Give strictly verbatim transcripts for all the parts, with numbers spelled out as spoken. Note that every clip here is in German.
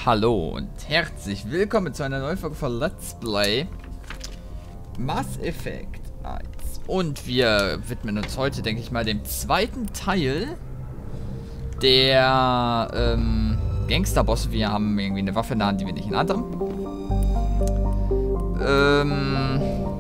Hallo und herzlich willkommen zu einer neuen Folge von Let's Play Mass Effect eins. Und wir widmen uns heute, denke ich mal, dem zweiten Teil der ähm, Gangsterbosse. Wir haben irgendwie eine Waffe in der Hand, die wir nicht in der Hand haben. Ähm,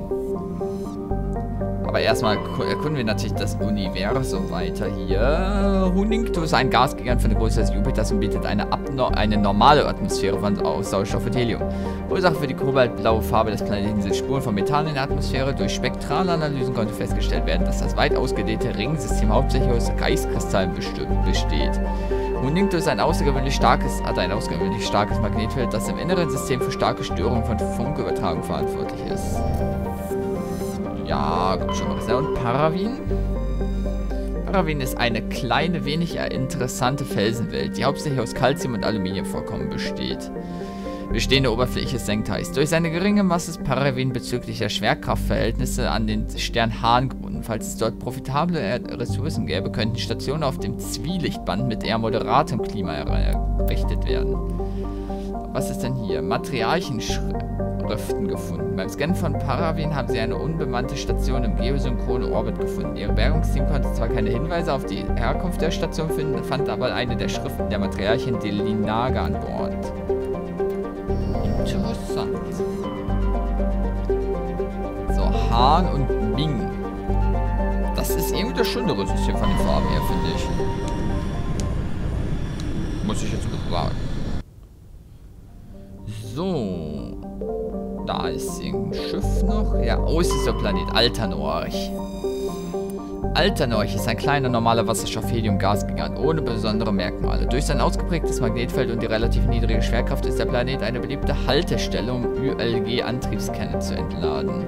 aber erstmal erkunden wir natürlich das Universum weiter hier. Huntington ist ein Gasgigant von der Größe des Jupiters und bietet eine, eine normale Atmosphäre von aus Sauerstoff und Helium. Ursache für die kobaltblaue Farbe des Planeten sind Spuren von Methan in der Atmosphäre. Durch spektrale Analysen konnte festgestellt werden, dass das weit ausgedehnte Ringsystem hauptsächlich aus Eiskristallen besteht. Huntington ist ein außergewöhnlich starkes, hat ein außergewöhnlich starkes Magnetfeld, das im inneren System für starke Störungen von Funkübertragung verantwortlich ist. Ja, komm schon mal. Und Paravin? Paravin ist eine kleine, wenig interessante Felsenwelt, die hauptsächlich aus Calcium- und Aluminiumvorkommen besteht. Bestehende Oberfläche ist senkheiß. Durch seine geringe Masse ist Paravin bezüglich der Schwerkraftverhältnisse an den Stern Hahn gebunden. Falls es dort profitable Ressourcen gäbe, könnten Stationen auf dem Zwielichtband mit eher moderatem Klima errichtet werden. Was ist denn hier? Matriarchenschriften gefunden. Beim Scannen von Paravin haben sie eine unbemannte Station im geosynchronen Orbit gefunden. Ihr Bergungsteam konnte zwar keine Hinweise auf die Herkunft der Station finden, fand aber eine der Schriften der Matriarchin Delinaga an Bord. Interessant. So, Hahn und Ming. Das ist irgendwie das schönere System von den Farben her, finde ich. Muss ich jetzt sagen. So. Da ist irgendein Schiff noch. Ja, oh, es ist der Planet Alternorch. Alternorch ist ein kleiner, normaler Wasserstoff-Helium-Gasgigant ohne besondere Merkmale. Durch sein ausgeprägtes Magnetfeld und die relativ niedrige Schwerkraft ist der Planet eine beliebte Haltestelle, um Ü L G-Antriebskerne zu entladen.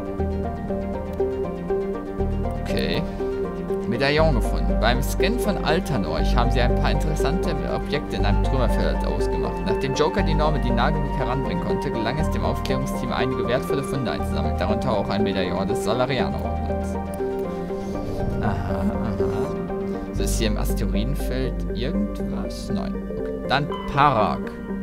Okay. Medaillon gefunden. Beim Scan von Alternorch haben sie ein paar interessante Objekte in einem Trümmerfeld ausgemacht. Nachdem Joker die Norme die nah genug heranbringen konnte, gelang es dem Aufklärungsteam, einige wertvolle Funde einzusammeln, darunter auch ein Medaillon des Solarianer-Ordens. Aha, aha. So, ist hier im Asteroidenfeld irgendwas? Nein. Okay. Dann Parag.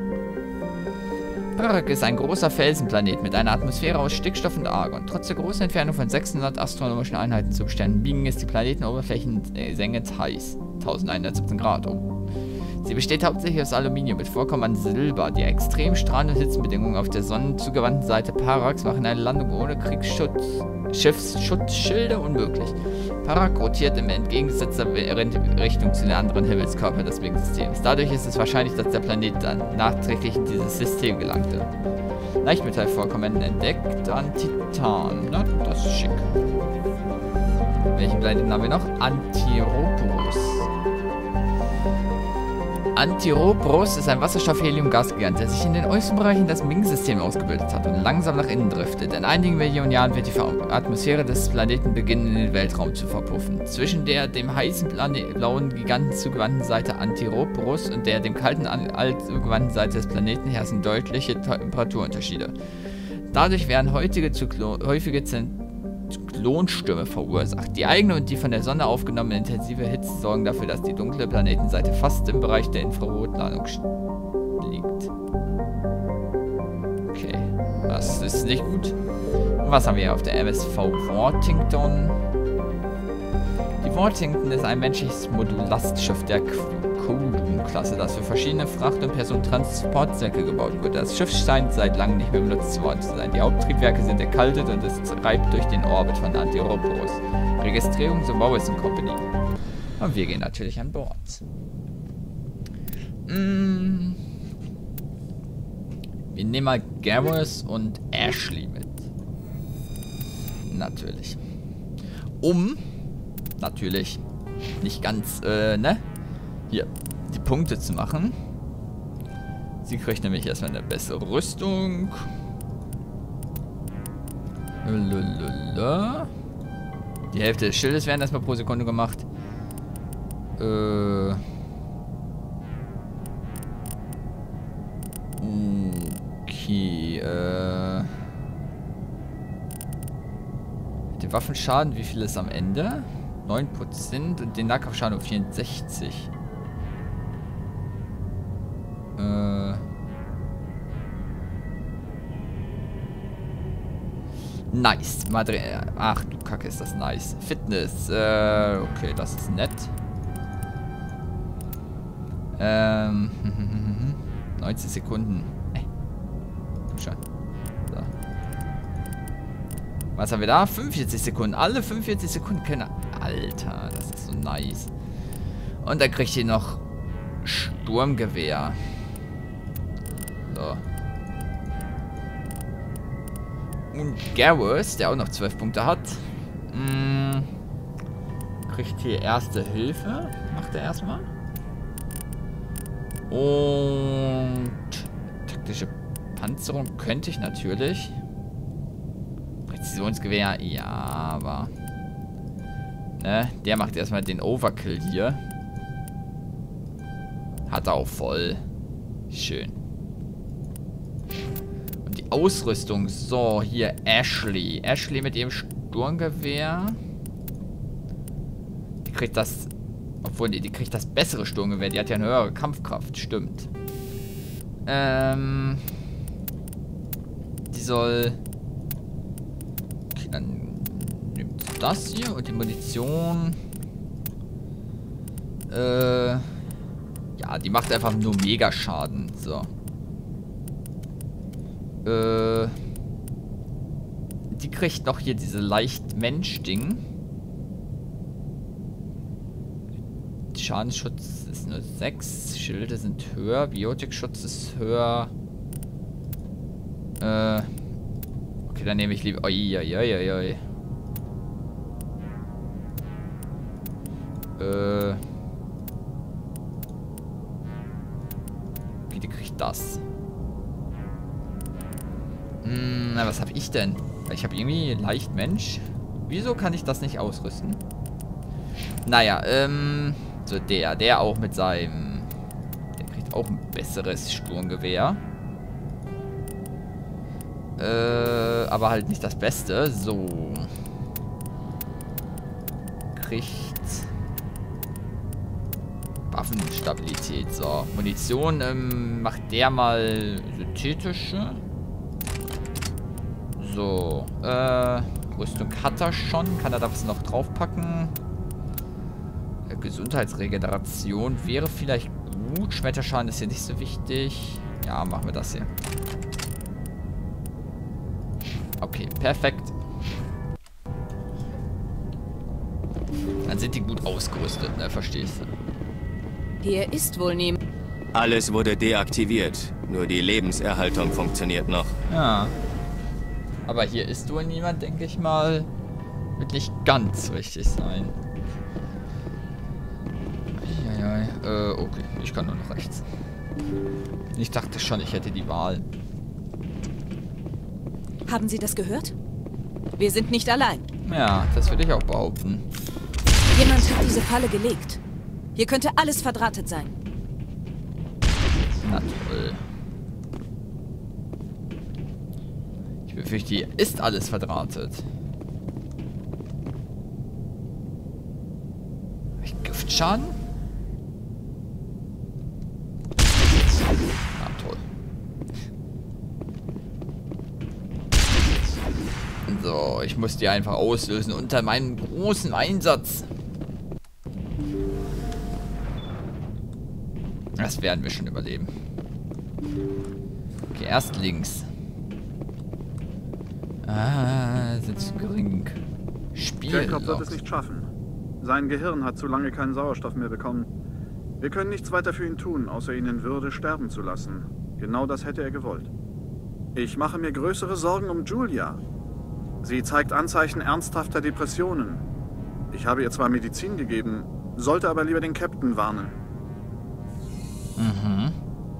Parag ist ein großer Felsenplanet mit einer Atmosphäre aus Stickstoff und Argon. Trotz der großen Entfernung von sechshundert astronomischen Einheiten zum Stern Biegen ist die Planetenoberfläche sengend heiß. elfhundertsiebzehn Grad. Oh. Sie besteht hauptsächlich aus Aluminium mit Vorkommen an Silber. Die extrem strahlenden Hitzenbedingungen auf der sonnenzugewandten Seite Parags machen eine Landung ohne Kriegsschutz, Schiffsschutzschilde unmöglich. Parag rotiert in entgegengesetzter Richtung zu den anderen Himmelskörpern des Wingsystems. Dadurch ist es wahrscheinlich, dass der Planet dann nachträglich in dieses System gelangte. Leichtmetallvorkommen entdeckt, dann Titan. Na, das ist schick. Welchen Planeten haben wir noch? Antiropos. Antiropos ist ein Wasserstoff-Helium-Gasgigant, der sich in den äußeren Bereichen des Ming-Systems ausgebildet hat und langsam nach innen driftet. In einigen Millionen Jahren wird die Atmosphäre des Planeten beginnen, in den Weltraum zu verpuffen. Zwischen der dem heißen blauen Giganten zugewandten Seite Antiropos und der dem kalten zugewandten Seite des Planeten herrschen deutliche Temperaturunterschiede. Dadurch werden heutige häufige Klonstürme verursacht. Die eigene und die von der Sonne aufgenommene intensive Hitze sorgen dafür, dass die dunkle Planetenseite fast im Bereich der Infrarotladung liegt. Okay, das ist nicht gut. Und was haben wir hier auf der M S V Worthington? Die Worthington ist ein menschliches Modulastschiff der Kodum-Klasse, das für verschiedene Fracht- und Personentransportzwecke gebaut wurde. Das Schiff scheint seit langem nicht mehr benutzt worden zu sein. Die Haupttriebwerke sind erkaltet und es reibt durch den Orbit von Antiropos. Registrierung so Morrison Company. Und wir gehen natürlich an Bord. Mm. Wir nehmen mal Garrus und Ashley mit. Natürlich. Um, natürlich, nicht ganz, äh, ne? Hier, die Punkte zu machen. Sie kriegt nämlich erstmal eine bessere Rüstung. Lalalala. Die Hälfte des Schildes werden erstmal pro Sekunde gemacht. Äh. Okay, äh. Den Waffenschaden, wie viel ist am Ende? neun Prozent und den Nahkampfschaden um vierundsechzig. Äh. Nice. Madre Ach du Kacke, ist das nice. Fitness. Äh, okay, das ist nett. Ähm. neunzig Sekunden. Äh. Schon. So. Was haben wir da? fünfundvierzig Sekunden. Alle fünfundvierzig Sekunden können. Alter, das ist so nice. Und dann kriegt ihr noch Sturmgewehr. So. Und Garrus, der auch noch zwölf Punkte hat, mh, kriegt hier Erste Hilfe. Macht er erstmal. Und taktische Panzerung könnte ich natürlich. Präzisionsgewehr, ja, aber ne, der macht erstmal den Overkill hier. Hat er auch voll. Schön. Und die Ausrüstung. So, hier Ashley. Ashley mit ihrem Sturmgewehr. Die kriegt das... Obwohl, die, die kriegt das bessere Sturmgewehr. Die hat ja eine höhere Kampfkraft. Stimmt. Ähm... Die soll... Okay, dann nimmt sie das hier und die Munition. Äh... Ja, die macht einfach nur mega Schaden. So. Äh. Die kriegt noch hier diese leicht Mensch-Ding. Schadensschutz ist nur sechs. Schilde sind höher. Biotikschutz ist höher. Äh. Okay, dann nehme ich lieber. Oi, oi, oi, oi. Äh. Die kriegt das. Hm, na, was habe ich denn? Ich habe irgendwie leicht Mensch. Wieso kann ich das nicht ausrüsten? Naja, ähm... So, der. Der auch mit seinem... Der kriegt auch ein besseres Sturmgewehr. Äh, aber halt nicht das Beste. So. Kriegt... Waffenstabilität. So. Munition ähm, macht der mal synthetische. So. Äh, Rüstung hat er schon. Kann er da was noch draufpacken? Äh, Gesundheitsregeneration wäre vielleicht gut. Schmetterschaden ist hier nicht so wichtig. Ja, machen wir das hier. Okay, perfekt. Dann sind die gut ausgerüstet, ne? Verstehst du? Hier ist wohl niemand. Alles wurde deaktiviert. Nur die Lebenserhaltung funktioniert noch. Ja. Aber hier ist wohl niemand, denke ich mal. Wird nicht ganz richtig sein. Ja, äh, okay. Ich kann nur noch rechts. Ich dachte schon, ich hätte die Wahl. Haben Sie das gehört? Wir sind nicht allein. Ja, das würde ich auch behaupten. Jemand hat diese Falle gelegt. Hier könnte alles verdrahtet sein. Na toll. Ich befürchte, hier ist alles verdrahtet. Hab ich Giftschaden? Na toll. So, ich muss die einfach auslösen unter meinem großen Einsatz. Das werden wir schon überleben. Okay, erst links. Ah, sind zu gering. Spiel. Jacob wird es nicht schaffen. Sein Gehirn hat zu lange keinen Sauerstoff mehr bekommen. Wir können nichts weiter für ihn tun, außer ihn in Würde sterben zu lassen. Genau das hätte er gewollt. Ich mache mir größere Sorgen um Julia. Sie zeigt Anzeichen ernsthafter Depressionen. Ich habe ihr zwar Medizin gegeben, sollte aber lieber den Captain warnen. Mhm.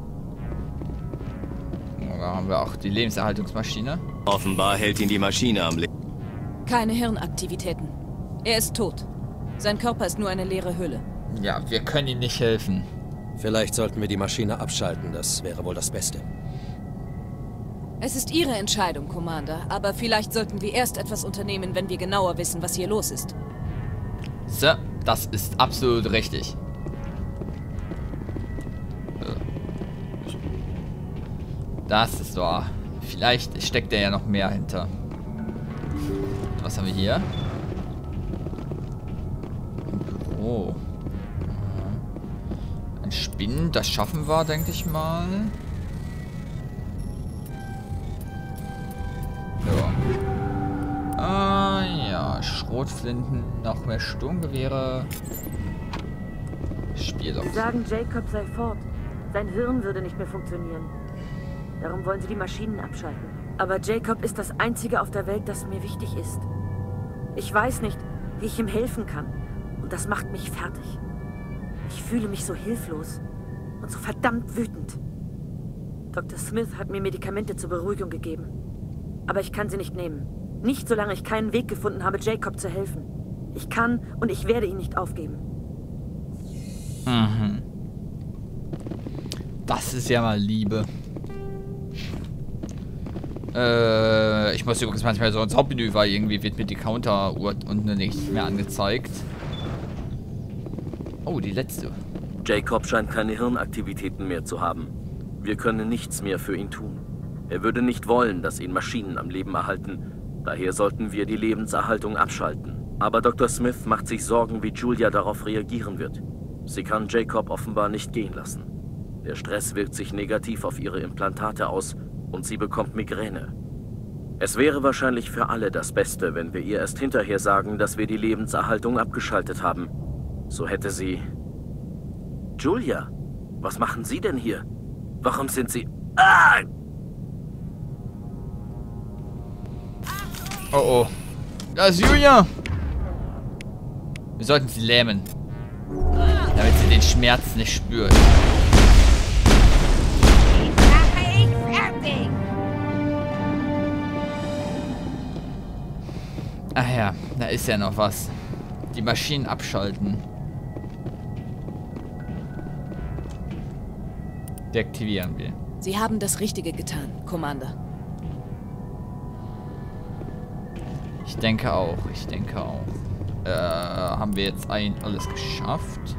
Da haben wir auch die Lebenserhaltungsmaschine. Offenbar hält ihn die Maschine am Leben. Keine Hirnaktivitäten. Er ist tot. Sein Körper ist nur eine leere Hülle. Ja, wir können ihm nicht helfen. Vielleicht sollten wir die Maschine abschalten. Das wäre wohl das Beste. Es ist Ihre Entscheidung, Commander. Aber vielleicht sollten wir erst etwas unternehmen, wenn wir genauer wissen, was hier los ist. So, das ist absolut richtig. Das ist doch... Vielleicht steckt er ja noch mehr hinter. Was haben wir hier? Ein Büro. Ein Spinnen, das schaffen wir, denke ich mal. Ja. Ah ja, Schrotflinten, noch mehr Sturmgewehre. Spielloch. Sie sagen, Jacob sei fort. Sein Hirn würde nicht mehr funktionieren. Darum wollen sie die Maschinen abschalten. Aber Jacob ist das Einzige auf der Welt, das mir wichtig ist. Ich weiß nicht, wie ich ihm helfen kann. Und das macht mich fertig. Ich fühle mich so hilflos und so verdammt wütend. Doktor Smith hat mir Medikamente zur Beruhigung gegeben. Aber ich kann sie nicht nehmen. Nicht, solange ich keinen Weg gefunden habe, Jacob zu helfen. Ich kann und ich werde ihn nicht aufgeben. Mhm. Das ist ja mal Liebe. Äh, ich muss übrigens manchmal so ins Hauptmenü, weil irgendwie wird mir die Counter-Uhr unten nicht mehr angezeigt. Oh, die letzte. Jacob scheint keine Hirnaktivitäten mehr zu haben. Wir können nichts mehr für ihn tun. Er würde nicht wollen, dass ihn Maschinen am Leben erhalten. Daher sollten wir die Lebenserhaltung abschalten. Aber Doktor Smith macht sich Sorgen, wie Julia darauf reagieren wird. Sie kann Jacob offenbar nicht gehen lassen. Der Stress wirkt sich negativ auf ihre Implantate aus und sie bekommt Migräne. Es wäre wahrscheinlich für alle das Beste, wenn wir ihr erst hinterher sagen, dass wir die Lebenserhaltung abgeschaltet haben. So hätte sie... Julia, was machen Sie denn hier? Warum sind Sie... Ah! Oh oh. Da ist Julia! Wir sollten sie lähmen. Damit sie den Schmerz nicht spürt. Ach ja, da ist ja noch was. Die Maschinen abschalten. Deaktivieren wir. Sie haben das Richtige getan, Commander. Ich denke auch, ich denke auch. Äh, haben wir jetzt ein alles geschafft?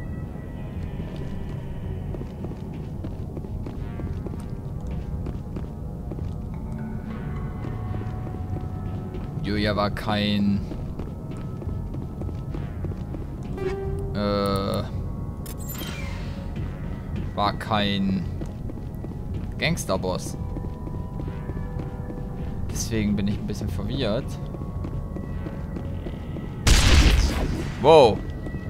Julia war kein... Äh... War kein... Gangsterboss. Deswegen bin ich ein bisschen verwirrt. Wow.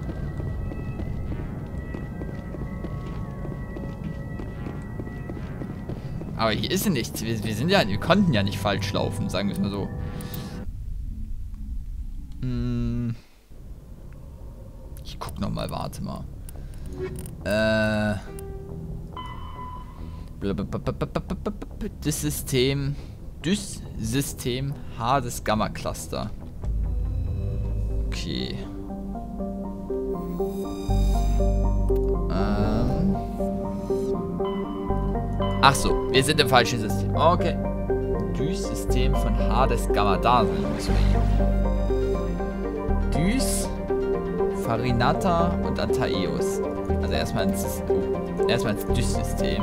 Aber hier ist ja nichts. Wir, wir sind ja, wir konnten ja nicht falsch laufen, sagen wir es mal so. Hm. Ich guck noch mal, warte mal. Äh. Das System. Das System Hades Gamma Cluster. Okay. Ähm. Ach so, wir sind im falschen System. Okay. Düs System von Hades Gamma. Da müssen wir hin. Düs, Farinata und Antaeus. Also erstmal ins, oh, erstmal ins Düs System.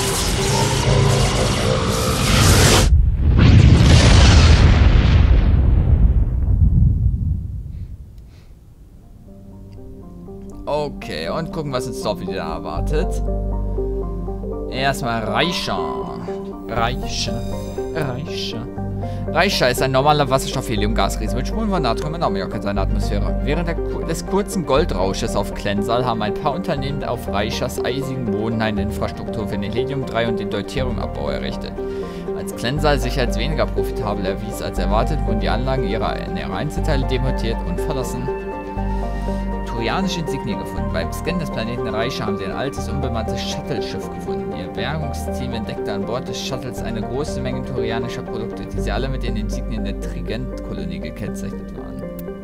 Okay, und gucken, was uns dort wieder erwartet. Erstmal Reicha. Reicha. Reicha. Reicha ist ein normaler Wasserstoff-Helium-Gasriese mit Spuren von Natrium und Ammoniak in seiner Atmosphäre. Während der, des kurzen Goldrausches auf Klensal haben ein paar Unternehmen auf Reichas eisigen Boden eine Infrastruktur für den Helium drei und den Deuteriumabbau errichtet. Als Klensal sich als weniger profitabel erwies als erwartet, wurden die Anlagen ihrer, ihrer Einzelteile demontiert und verlassen. Turianische Insignien gefunden. Beim Scan des Planeten Reicha haben sie ein altes, unbemanntes Shuttle-Schiff gefunden. Ihr Bergungsteam entdeckte an Bord des Shuttles eine große Menge turianischer Produkte, die sie alle mit den Insignien der Trigent-Kolonie gekennzeichnet waren.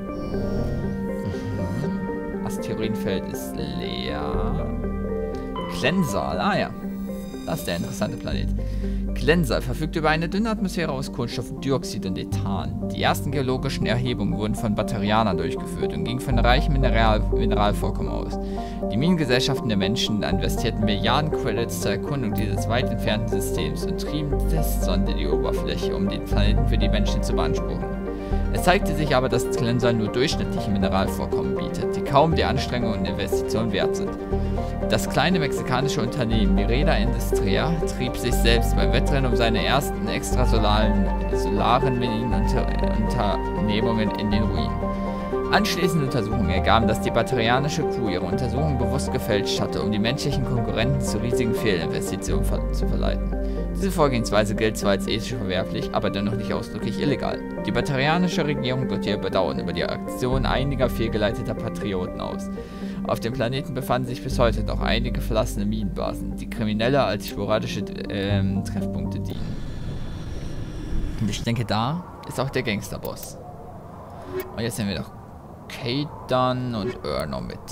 Mhm. Asteroidenfeld ist leer. Klensal, ah ja. Das ist der interessante Planet. Klensal verfügt über eine dünne Atmosphäre aus Kohlenstoffdioxid und Ethan. Die ersten geologischen Erhebungen wurden von Batarianern durchgeführt und gingen von reichen Mineral Mineralvorkommen aus. Die Minengesellschaften der Menschen investierten Milliarden Credits zur Erkundung dieses weit entfernten Systems und trieben Testsonde die Oberfläche, um den Planeten für die Menschen zu beanspruchen. Es zeigte sich aber, dass Xlensa nur durchschnittliche Mineralvorkommen bietet, die kaum die Anstrengungen und Investitionen wert sind. Das kleine mexikanische Unternehmen Mireda Industria trieb sich selbst beim Wettrennen um seine ersten extrasolaren solaren Minenunternehmungen in den Ruinen. Anschließende Untersuchungen ergaben, dass die batterianische Crew ihre Untersuchungen bewusst gefälscht hatte, um die menschlichen Konkurrenten zu riesigen Fehlinvestitionen ver zu verleiten. Diese Vorgehensweise gilt zwar als ethisch verwerflich, aber dennoch nicht ausdrücklich illegal. Die batterianische Regierung drückt ihr Bedauern über die Aktion einiger fehlgeleiteter Patrioten aus. Auf dem Planeten befanden sich bis heute noch einige verlassene Minenbasen, die Kriminelle als sporadische ähm, Treffpunkte dienen. Und ich denke, da ist auch der Gangsterboss. Und jetzt sehen wir doch Kaidan und Ernor mit.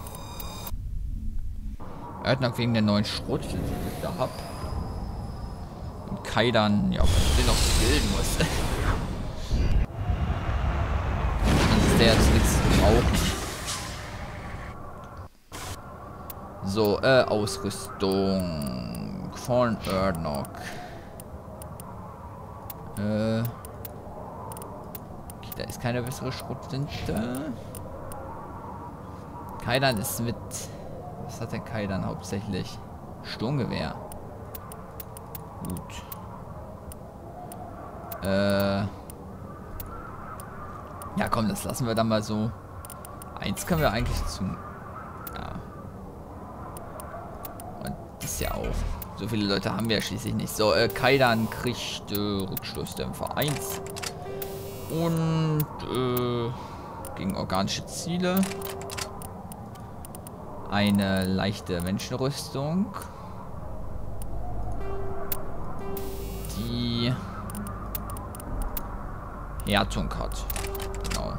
Ernor wegen der neuen Schrotflinte, die ich da hab. Und Kaidan, ja, weil ich den noch bilden muss. Dann ist der jetzt nichts zu brauchen. So, äh, Ausrüstung von Ernor. Äh. Okay, da ist keine bessere Schrotflinte. Kaidan ist mit. Was hat der Kaidan hauptsächlich? Sturmgewehr. Gut. Äh. Ja, komm, das lassen wir dann mal so. Eins können wir eigentlich zum. Ja. Und das ja auch. So viele Leute haben wir ja schließlich nicht. So, äh, Kaidan kriegt äh, Rückstoßdämpfer eins. Und äh, gegen organische Ziele. Eine leichte Menschenrüstung. Die Härtung hat. Genau.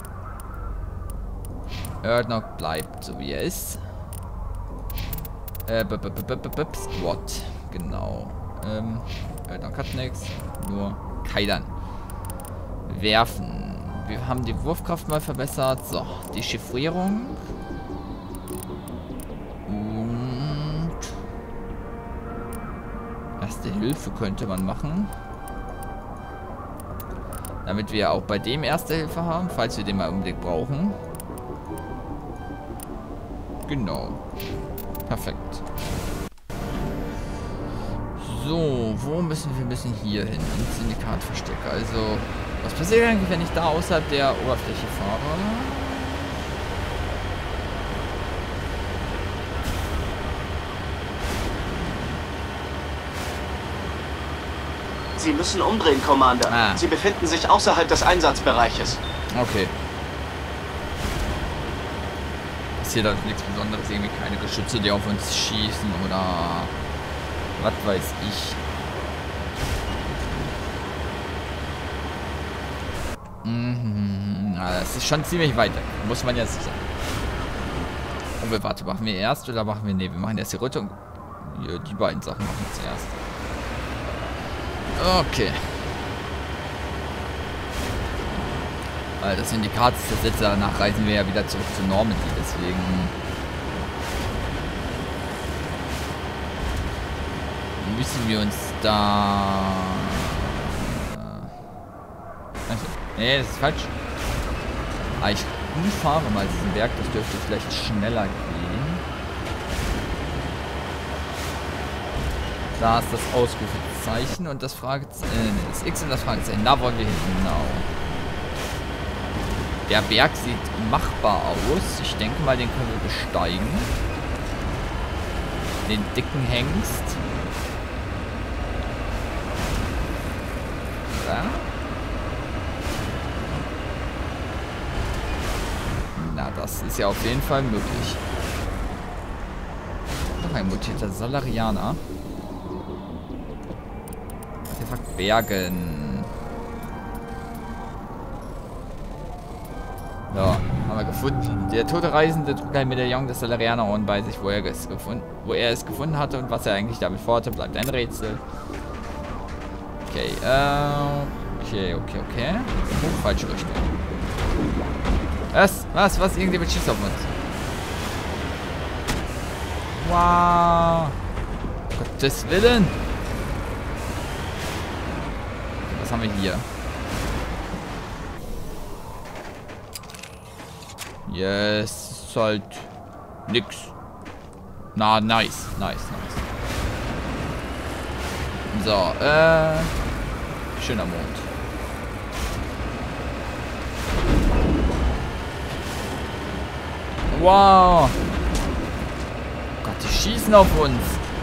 Ernor bleibt so wie er ist. Äh, b -b -b -b -b -b Squad. Genau. Ähm, Ernor hat nichts. Nur Kaidan. Werfen. Wir haben die Wurfkraft mal verbessert. So, die Chiffrierung. Und Erste Hilfe könnte man machen. Damit wir auch bei dem Erste Hilfe haben, falls wir den mal unbedingt brauchen. Genau. Perfekt. So, wo müssen wir? Wir müssen hier hin? Ins Syndikatversteck. Also, was passiert eigentlich, wenn ich da außerhalb der Oberfläche fahre? Sie müssen umdrehen, Commander. Ah. Sie befinden sich außerhalb des Einsatzbereiches. Okay. Ist hier dann nichts Besonderes, irgendwie keine Geschütze, die auf uns schießen oder was weiß ich. Mhm. Ja, das ist schon ziemlich weit weg, muss man ja sagen. Oh, wir, warte, machen wir erst oder machen wir, ne, wir machen erst die Rüttung. Ja, die beiden Sachen machen wir zuerst. Okay. Weil das Syndikat ist das letzte, danach reisen wir ja wieder zurück zu Normandy, deswegen müssen wir uns da... Nee, das ist falsch. Ah, ich fahre mal diesen Berg, das dürfte vielleicht schneller gehen. Da ist das Ausrufezeichen und das Fragezeichen, äh, das X und das Fragezeichen. Da wollen wir hin, genau. Der Berg sieht machbar aus. Ich denke mal, den können wir besteigen. Den dicken Hengst. Ja. Na, das ist ja auf jeden Fall möglich. Noch ein mutierter Salarianer. Artefakt Bergen. Ja, haben wir gefunden. Der tote Reisende trug ein Medaillon des Salarianer bei sich, wo er, es gefunden, wo er es gefunden hatte und was er eigentlich damit vorhatte, bleibt ein Rätsel. Okay, äh, okay, okay, okay. Oh, falsche Richtung. Was? Was? Was? Irgendjemand schießt auf uns. Wow. Gottes Willen. Was haben wir hier? Yes, ist halt nix. Na, nice, nice, nice. So, äh, schöner Mond. Wow. Gott, die schießen auf uns.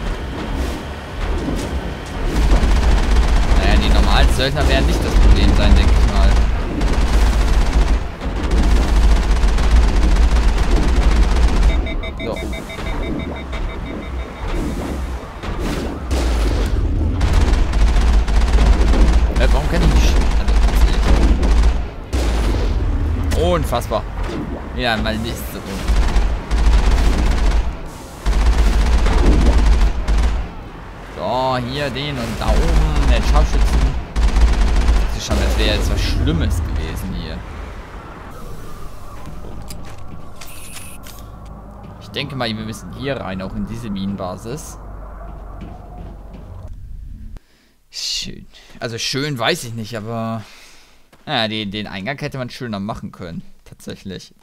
Naja, die normalen Söldner werden nicht das Problem sein, denke ich mal. So. Äh, warum kann ich nicht... Also, unfassbar. Ja, mal nicht so. So, hier den und da oben den Scharfschützen. Das ist schon, als wäre jetzt was Schlimmes gewesen hier. Ich denke mal, wir müssen hier rein, auch in diese Minenbasis. Schön. Also schön weiß ich nicht, aber... Ja, den, den Eingang hätte man schöner machen können. Tatsächlich.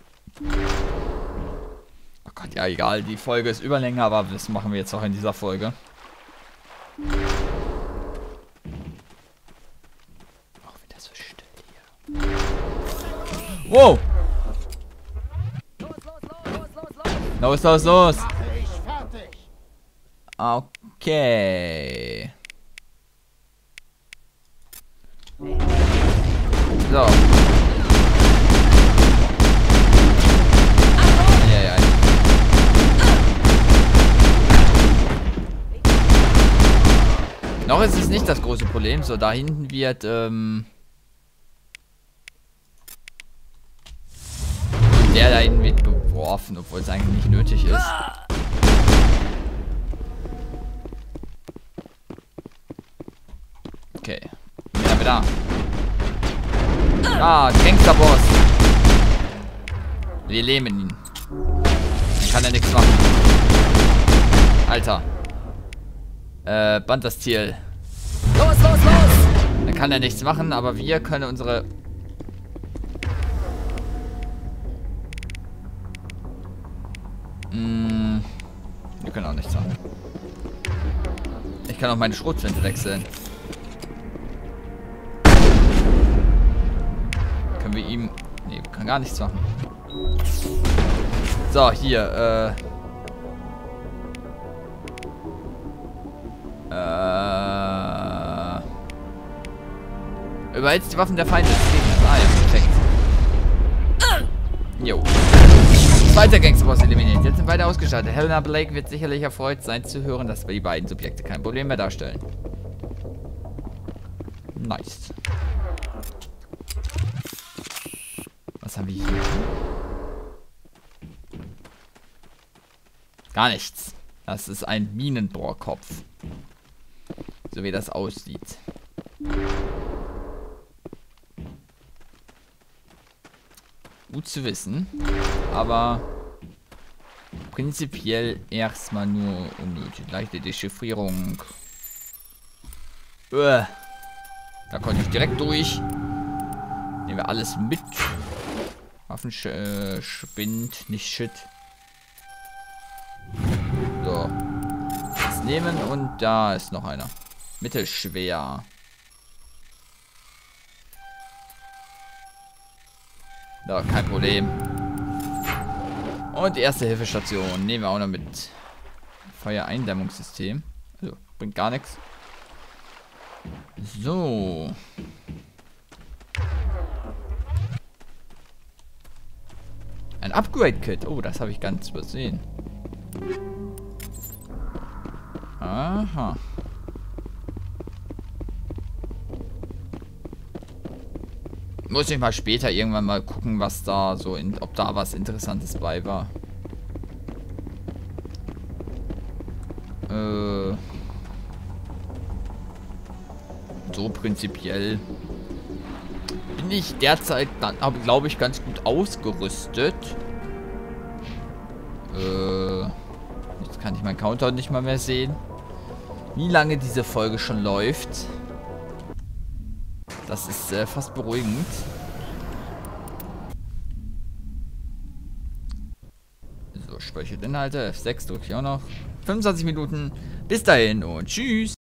Oh Gott, ja egal, die Folge ist überlänger, aber das machen wir jetzt auch in dieser Folge. Auch wieder so still hier. Wow! Los, los, los! Okay. So. Noch ist es nicht das große Problem. So, da hinten wird, ähm... der da hinten wird geworfen, obwohl es eigentlich nicht nötig ist. Okay. Wieder, wieder. Ah, Gangsterboss. Wir lähmen ihn. Dann kann er nichts machen. Alter. Äh, Band das Ziel. Los, los, los! Dann kann er nichts machen, aber wir können unsere... Mm, wir können auch nichts machen. Ich kann auch meine Schrotflinte wechseln. Können wir ihm... Nee, wir können gar nichts machen. So, hier, äh... Äh... Überhitzt die Waffen der Feinde des Gegners. Ah, ja, perfekt. Jo. Zweiter Gangsterboss eliminiert. Jetzt sind beide ausgestattet. Helena Blake wird sicherlich erfreut sein zu hören, dass die beiden Subjekte kein Problem mehr darstellen. Nice. Was haben wir hier? Gar nichts. Das ist ein Minenbohrkopf. So wie das aussieht. Gut zu wissen. Aber prinzipiell erstmal nur unnötig. Leichte Dechiffrierung. Uah. Da konnte ich direkt durch. Nehmen wir alles mit. Waffenspind, nicht Shit. So. Das nehmen und da ist noch einer. Mittelschwer. Ja, kein Problem. Und die erste Hilfestation. Nehmen wir auch noch mit. Feuereindämmungssystem. Also, bringt gar nichts. So. Ein Upgrade-Kit. Oh, das habe ich ganz übersehen. Aha. Muss ich mal später irgendwann mal gucken, was da so, in, ob da was Interessantes bei war. Äh. So prinzipiell bin ich derzeit, glaube ich, ganz gut ausgerüstet. Äh. Jetzt kann ich meinen Countdown nicht mal mehr sehen. Wie lange diese Folge schon läuft. Das ist äh, fast beruhigend. speichert Inhalte. F sechs drücke ich auch noch. fünfundzwanzig Minuten. Bis dahin und tschüss.